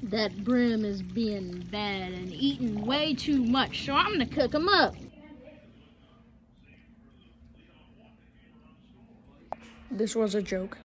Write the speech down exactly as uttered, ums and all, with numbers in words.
that Brim is being bad and eating way too much, so I'm gonna cook him up. This was a joke.